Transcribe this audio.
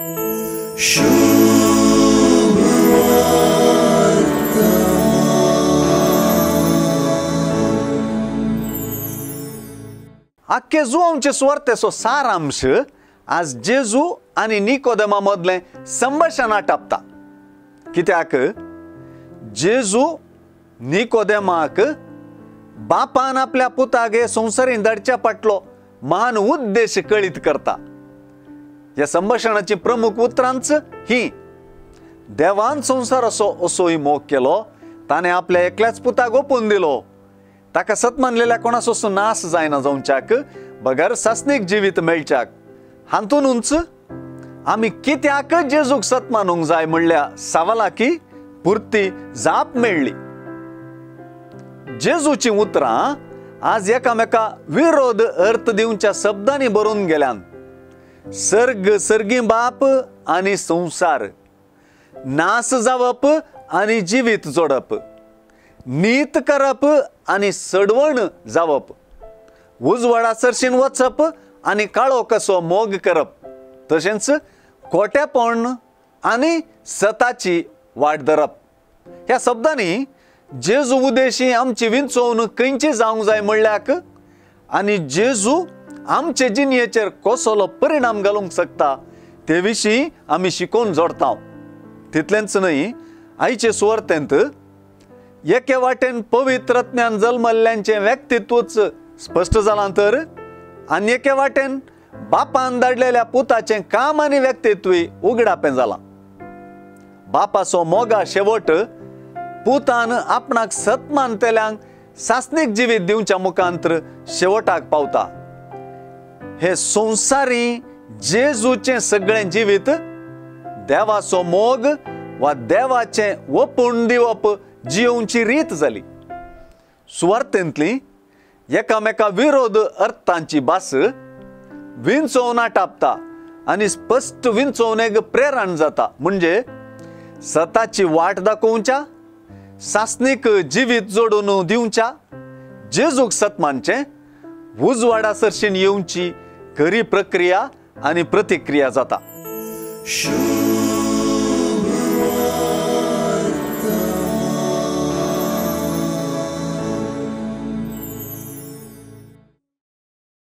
आख्खे जुआंचे सुवार्थेचो सारांश आज जेजू आनी निकोदेमा मदले संभाषण आटापता। कित्याक जेजू निकोदेमाक बापान आपल्या पुतागे संवसारीन धाडच्या फाटलो महान उद्देश कळीत करता। या संभाषणाची प्रमुख उतरांच ही: देवान संसार असो मोग केलो, ताणे आपल्या एकल्याच पुताक ओपून दिलो, ताका सत मानलेल्या कोणाचो नाश जायना जावच्याक, बगर सासनीक जिवीत मेळच्याक। हातूनच आमी कित्याक जेजूक सत मानूंक जाय म्हणल्या सवालाकी पुर्ती जाप मेळ्ळी। जेजूची उतरां आज एकामेका विरोध अर्थ दिवच्या शब्दांनी बरोवन गेल्यान। सर्ग सर्गी बाप आनी संसार, नाश जावप आनी जिवीत जोडप, नीत करप आनी सडवण जावप, उजवाडा सरशीन वचप आनी काळो कसो मोग करप, तशेंच खोटेपण आनी सताची वाट धरप। ह्या शब्दांनी जेजू उद्देशी आमची विंचोवन खंयची जावंक जाय म्हणल्याक आनी जेजू आमचे जिणयेचेर कसलो परिणाम घालूंक शकता ते विशीं आमी शिकोवन जोडता। तितलेंच न्हय, आयचे सुवार्थेंत एके वाटेन पवित्रत्म्यान जल्मल्ल्यांचें व्यक्तित्वच स्पश्ट जालां तर आनी एके वाटेन बापान धाडलेल्या पुताचें काम आनी व्यक्तित्वय उगडापें जालां। बापाचो मोगा शेवट पुतान आपणाक सतमान तेल्यांक सासनीक जिवीत दिवच्या मुखांतर शेवटाक पावता। हे संवसारी जेजूचें सगळें जिवीत देवाचो मोग वा देवाचें ओपून दिवप जियोवची रीत जाली। सुवार्थेंतली एकामेका विरोध अर्थांची भास विंचोवन आटापता आनी स्पश्ट विंचोवणेक प्रेरण जाता। म्हणजे सताची वाट दाखोवच्या, सासनीक जिवीत जोडून दिवच्या, जेजूक सतमानचें, उजवाडा सरशीन येवची खरी प्रक्रिया आनी प्रतिक्रिया जाता।